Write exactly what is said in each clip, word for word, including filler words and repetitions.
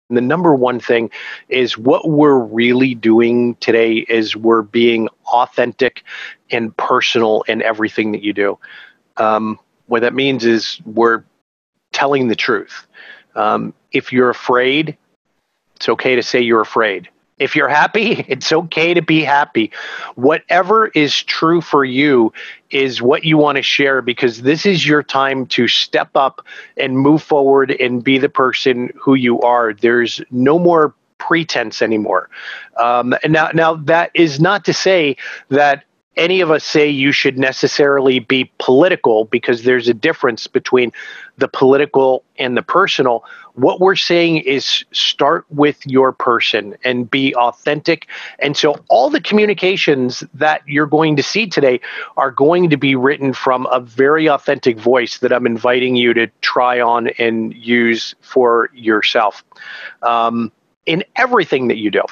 the number one thing is what we're really doing today is we're being authentic and personal in everything that you do. Um, what that means is we're telling the truth. Um, if you're afraid, it's okay to say you're afraid. If you're happy, it's okay to be happy. Whatever is true for you is what you want to share, because this is your time to step up and move forward and be the person who you are. There's no more pretense anymore. Um, and now, now that is not to say that any of us say you should necessarily be political, because there's a difference between the political and the personal. What we're saying is start with your person and be authentic. And so all the communications that you're going to see today are going to be written from a very authentic voice that I'm inviting you to try on and use for yourself um, in everything that you do.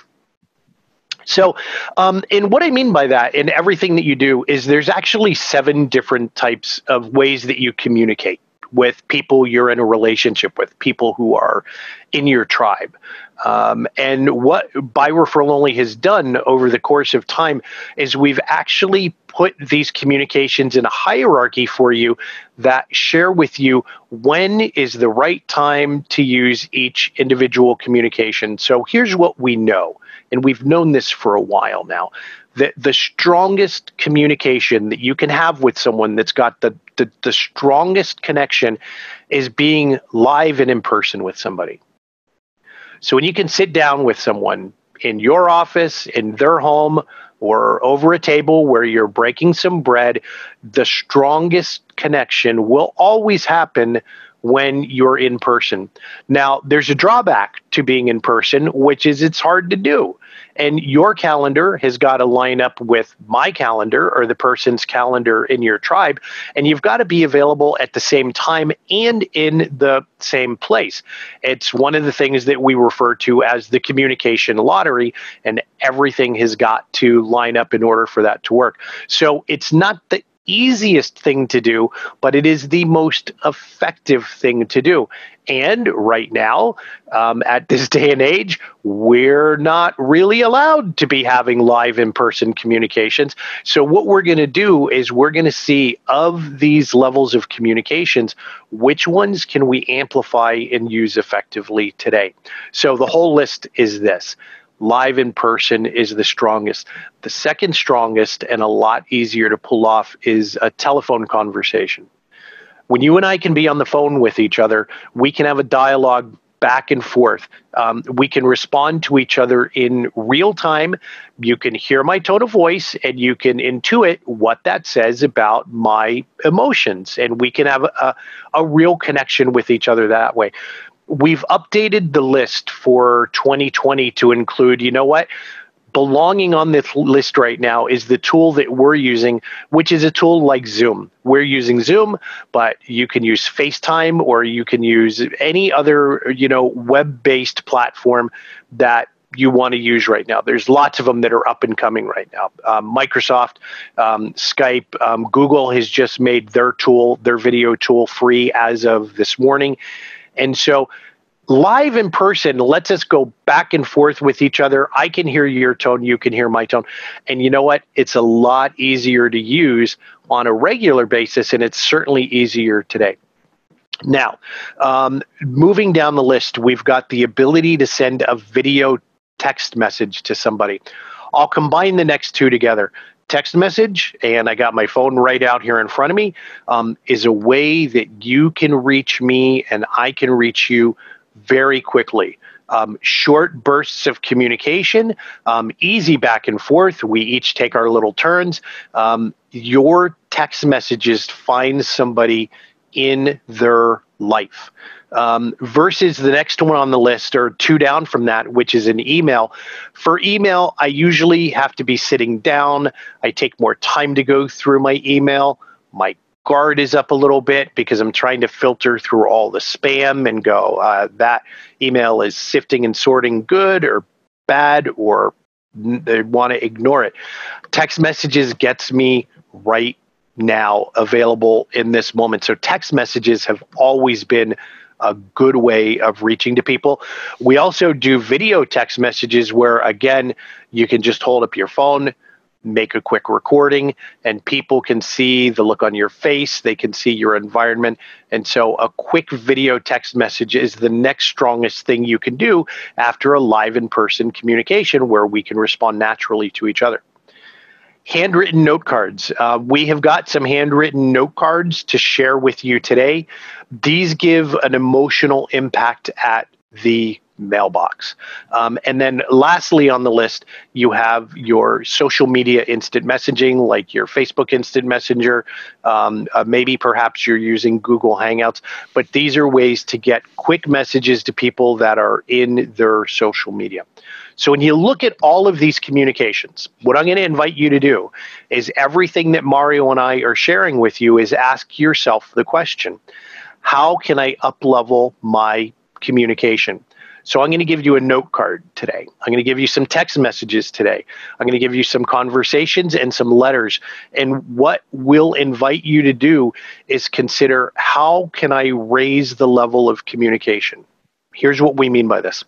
So, um, and what I mean by that in everything that you do is there's actually seven different types of ways that you communicate with people you're in a relationship with, people who are in your tribe. Um, and what By Referral Only has done over the course of time is we've actually put these communications in a hierarchy for you that share with you when is the right time to use each individual communication. So here's what we know, and we've known this for a while now, that the strongest communication that you can have with someone that's got the, the, the strongest connection is being live and in person with somebody. So when you can sit down with someone in your office, in their home, or over a table where you're breaking some bread, the strongest connection will always happen when you're in person. Now, there's a drawback to being in person, which is it's hard to do. And your calendar has got to line up with my calendar or the person's calendar in your tribe. And you've got to be available at the same time and in the same place. It's one of the things that we refer to as the communication lottery, and everything has got to line up in order for that to work. So it's not the easiest thing to do, but it is the most effective thing to do. And right now, um, at this day and age, we're not really allowed to be having live in-person communications. So what we're going to do is we're going to see, of these levels of communications, which ones can we amplify and use effectively today. So the whole list is this. Live in person is the strongest. The second strongest and a lot easier to pull off is a telephone conversation. When you and I can be on the phone with each other, we can have a dialogue back and forth. Um, we can respond to each other in real time. You can hear my tone of voice and you can intuit what that says about my emotions. And we can have a, a real connection with each other that way. We've updated the list for twenty twenty to include, you know what? Belonging on this list right now is the tool that we're using, which is a tool like Zoom. We're using Zoom, but you can use FaceTime or you can use any other, you know, web-based platform that you want to use right now. There's lots of them that are up and coming right now. Um, Microsoft, um, Skype, um, Google has just made their tool, their video tool, free as of this morning. And so live in person lets us go back and forth with each other. I can hear your tone, you can hear my tone. And you know what? It's a lot easier to use on a regular basis, and it's certainly easier today. Now, um, moving down the list, we've got the ability to send a video text message to somebody. I'll combine the next two together. Text message, and I got my phone right out here in front of me, um, is a way that you can reach me and I can reach you very quickly. Um, short bursts of communication, um, easy back and forth. We each take our little turns. Um, your text messages find somebody in their life. Um, versus the next one on the list, or two down from that, which is an email. For email, I usually have to be sitting down. I take more time to go through my email. My guard is up a little bit because I'm trying to filter through all the spam and go, uh, that email is sifting and sorting good or bad, or they want to ignore it. Text messages gets me right now, available in this moment. So text messages have always been a good way of reaching to people. We also do video text messages where, again, you can just hold up your phone, make a quick recording, and people can see the look on your face. They can see your environment. And so a quick video text message is the next strongest thing you can do after a live in-person communication where we can respond naturally to each other. Handwritten note cards. Uh, we have got some handwritten note cards to share with you today. These give an emotional impact at the mailbox. Um, and then lastly on the list, you have your social media instant messaging, like your Facebook instant messenger. Um, uh, maybe perhaps you're using Google Hangouts, but these are ways to get quick messages to people that are in their social media. So when you look at all of these communications, what I'm going to invite you to do is everything that Mario and I are sharing with you is ask yourself the question, how can I up-level my communication? So I'm going to give you a note card today. I'm going to give you some text messages today. I'm going to give you some conversations and some letters. And what we'll invite you to do is consider, how can I raise the level of communication? Here's what we mean by this.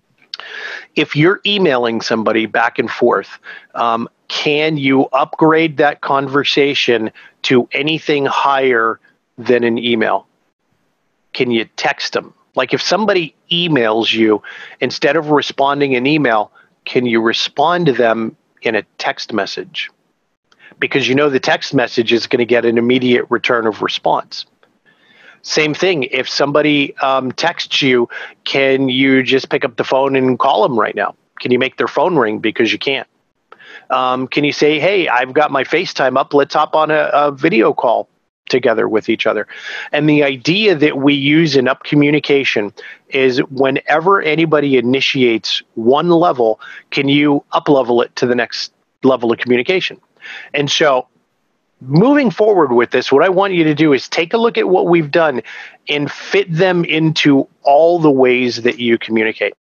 If you're emailing somebody back and forth, um, can you upgrade that conversation to anything higher than an email? Can you text them? Like if somebody emails you, instead of responding an email, can you respond to them in a text message? Because you know the text message is going to get an immediate return of response. Same thing, if somebody um, texts you, can you just pick up the phone and call them right now? Can you make their phone ring because you can't? Um, can you say, hey, I've got my FaceTime up, let's hop on a, a video call together with each other? And the idea that we use in up communication is whenever anybody initiates one level, can you up level it to the next level of communication? And so moving forward with this, what I want you to do is take a look at what we've done and fit them into all the ways that you communicate.